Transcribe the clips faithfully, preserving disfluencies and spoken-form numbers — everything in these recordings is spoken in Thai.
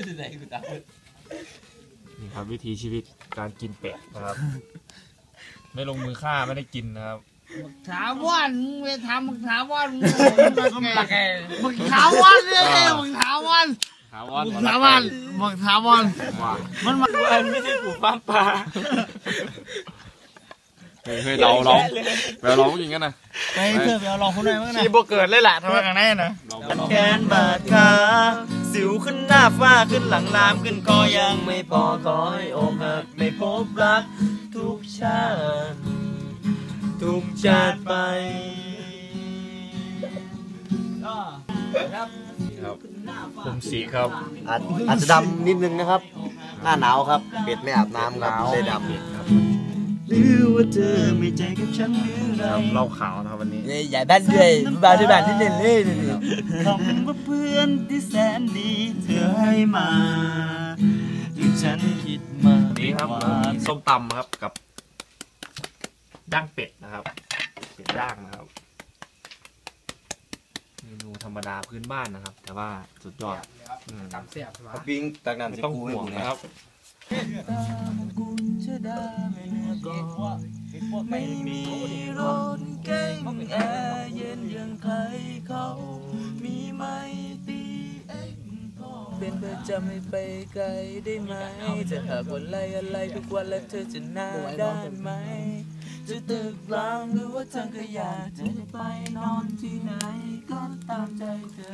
นี่ครับวิถีชีวิตการกินเป็ดนะครับไม่ลงมือฆ่าไม่ได้กินนะครับถามว่ามึงถามมึงถามว่ามึงมึงถามว่าเนี่ยมึงถามว่าถามว่ามึงถามว่ามึงถามว่ามันมันไม่ใช่ปู่ฟ้าป่าเฮ้ยเราเราเราร้องอย่างนั้นนะไปเถอะเราลองคนไหนมั้งนะชีโบเกิดเลยแหละทำไมกันแน่นะแขนบาดขาสิวขึ้นหน้าฝ้าขึ้นหลังลามขึ้นคอยังไม่พอขอให้อกหักไม่พบรักทุกชาติทุกชาติไปครับผมสีครับอาจอาจจะดำนิดนึงนะครับหน้าหนาวครับเป็ดไม่อาบน้ำครับเลยดำครับหรือว่าเธอไม่ใจกับฉันหรือไรเราขาวนะครับวันนี้ใหญ่บ้านด้วยบ้านด้วยบ้านที่เล่นเล่นคำว่าเพื่อนที่แสนดีเธอให้มาที่ฉันคิดมานี่ครับส้มตำครับกับย่างเป็ดนะครับเป็ดย่างนะครับเมนูธรรมดาพื้นบ้านนะครับแต่ว่าสุดยอดตำเสียบปิ้งตักน้ำไม่ต้องห่วงนะครับไม่มีรถเก๋งแอร์เย็นยังใครเขามีไหมตีเอ็กพ่อเป็นประจำไม่ไปไกลได้ไหมจะหากวันไรอะไรทุกวันแล้วเธอจะน่าได้ไหมจะตึกร้างหรือว่าทางขยะจะไปนอนที่ไหนก็ตามใจเธอ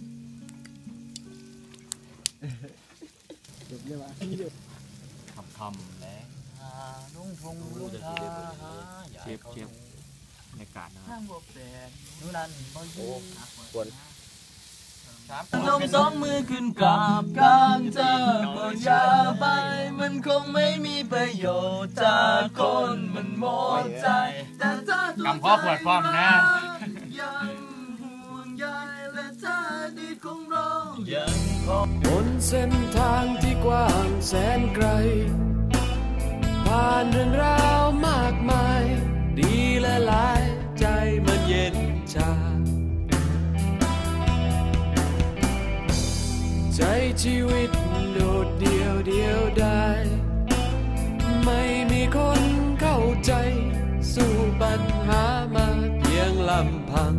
ทำทำแล้วลุงพงลุงทาเชฟเชฟบรรยากาศนะทางบกแดงนู่นนั่นบอยูควรนมสองมือขึ้นกับการเจอก็อย่าไปมันคงไม่มีประโยชน์จากคนมันหมดใจแต่ถ้าตัวใจมันยังห่วงใยและถ้าดีของเรายังคงบนเส้นทางที่กว้างแสนไกลผ่านเรื่องราวมากมายดีและหลายใจมันเย็นชาใจชีวิตโดดเดี่ยวเดียวได้ไม่มีคนเข้าใจสู้ปัญหามาเพียงลำพัง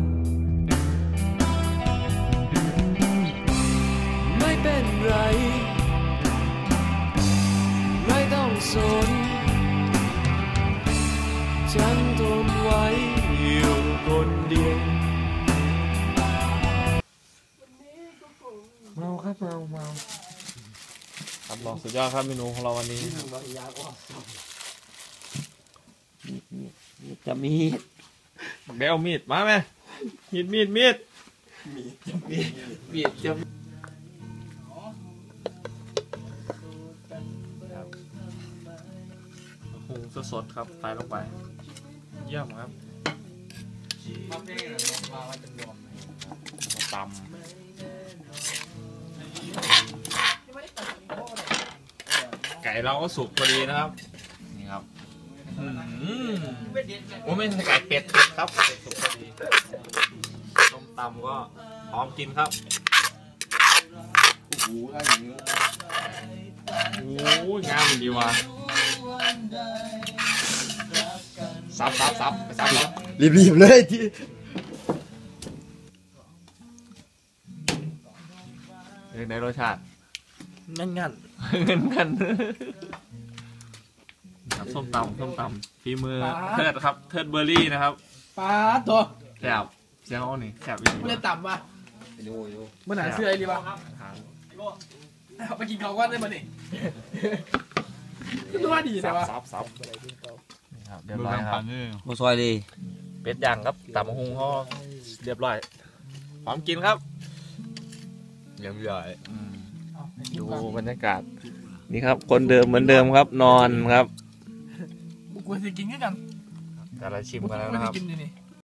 ไม่เป็นไรไม่ต้องสนฉันทนไว้อยู่คนเดียวเมาครับเมาเมาครับลองสุดยอดครับเมนูของเราวันนี้จะมีดเดี๋ยวมีดมาไหมมีดมีดมีดมีดมีดมีดจะหุงสดๆครับใส่ลงไปเยี่ยมครับตำไก่เราก็สุกพอดีนะครับนี่ครับโอ้ไม่ใช่ไก่เป็ดครับเป็ดสุกพอดีต้มตำก็พร้อมกินครับโอ้โหอะไรอย่างนี้โอ้ยงามดีว่ะซับซับซับซับครับรีบๆเลยที่ในรสชาติงั้นงั้นเงินกันครับส้มตำส้มตำฝีมือเทิดครับเทิดเบอร์รี่นะครับปลาตัวแสบเสียงอ้อนี่แสบไม่ได้ต่ำป่ะเมื่อไหร่เสื้ออะไรดีวะไปกินข้าวก้อนได้ป่ะนี่ตัวดีแต่ว่าซับซับเรียบร้อยครับโมซอยดีเป็ดย่างครับตำหุงห่อเรียบร้อยพร้อมกินครับยังใหญ่ดูบรรยากาศนี่ครับคนเดิมเหมือนเดิมครับนอนครับกูจะกินกันแต่ละชิมกันแล้วนะครับ